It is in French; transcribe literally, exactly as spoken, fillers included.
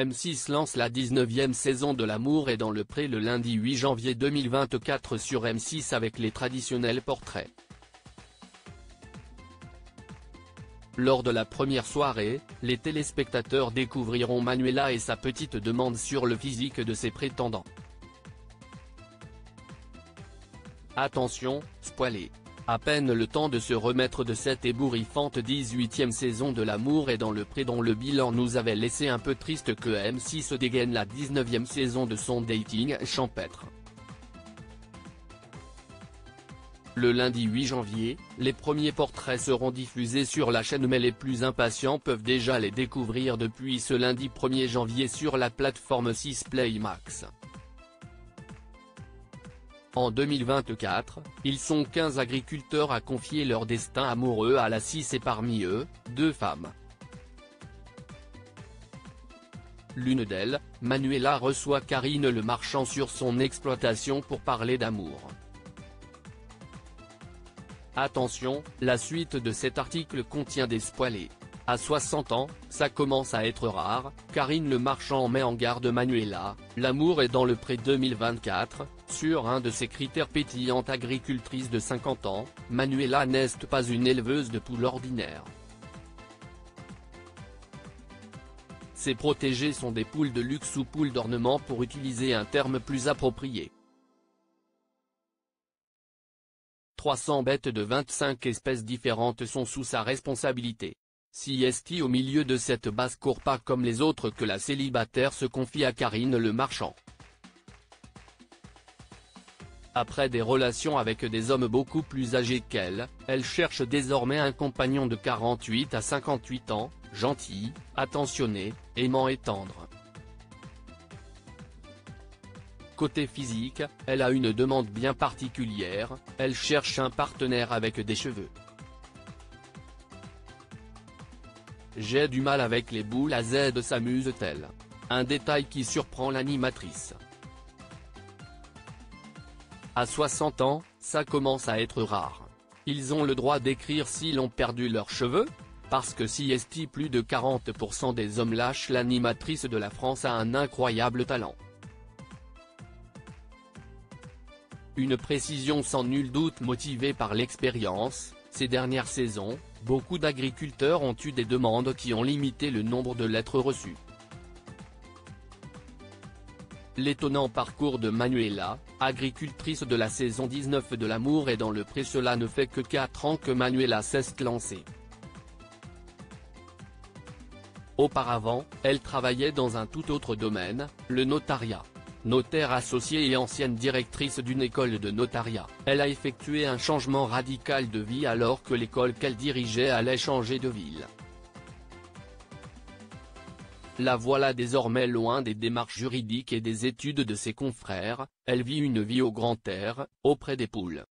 M six lance la dix-neuvième saison de L'amour est dans le pré le lundi huit janvier deux mille vingt-quatre sur M six avec les traditionnels portraits. Lors de la première soirée, les téléspectateurs découvriront Manuela et sa petite demande sur le physique de ses prétendants. Attention, spoilé. À peine le temps de se remettre de cette ébouriffante dix-huitième saison de L'amour est dans le pré dont le bilan nous avait laissé un peu triste que M six dégaine la dix-neuvième saison de son dating champêtre. Le lundi huit janvier, les premiers portraits seront diffusés sur la chaîne mais les plus impatients peuvent déjà les découvrir depuis ce lundi premier janvier sur la plateforme six Play Max. En deux mille vingt-quatre, ils sont quinze agriculteurs à confier leur destin amoureux à la six et parmi eux, deux femmes. L'une d'elles, Manuela reçoit Karine Le Marchand sur son exploitation pour parler d'amour. Attention, la suite de cet article contient des spoilers. À soixante ans, ça commence à être rare, Karine Le Marchand met en garde Manuela, L'amour est dans le pré deux mille vingt-quatre, sur un de ses critères pétillante agricultrice de cinquante ans, Manuela n'est pas une éleveuse de poules ordinaires. Ses protégées sont des poules de luxe ou poules d'ornement pour utiliser un terme plus approprié. trois cents bêtes de vingt-cinq espèces différentes sont sous sa responsabilité. Si est au milieu de cette basse-cour pas comme les autres que la célibataire se confie à Karine Le Marchand. Après des relations avec des hommes beaucoup plus âgés qu'elle, elle cherche désormais un compagnon de quarante-huit à cinquante-huit ans, gentil, attentionné, aimant et tendre. Côté physique, elle a une demande bien particulière, elle cherche un partenaire avec des cheveux. J'ai du mal avec les boules à Z s'amuse-t-elle. Un détail qui surprend l'animatrice. À soixante ans, ça commence à être rare. Ils ont le droit d'écrire s'ils ont perdu leurs cheveux? Parce que si est plus de quarante pour cent des hommes lâchent l'animatrice de la France a un incroyable talent. Une précision sans nul doute motivée par l'expérience, ces dernières saisons, beaucoup d'agriculteurs ont eu des demandes qui ont limité le nombre de lettres reçues. L'étonnant parcours de Manuela, agricultrice de la saison dix-neuf de L'amour est dans le pré cela ne fait que quatre ans que Manuela s'est lancée. Auparavant, elle travaillait dans un tout autre domaine, le notariat. Notaire associée et ancienne directrice d'une école de notariat, elle a effectué un changement radical de vie alors que l'école qu'elle dirigeait allait changer de ville. La voilà désormais loin des démarches juridiques et des études de ses confrères, elle vit une vie au grand air, auprès des poules.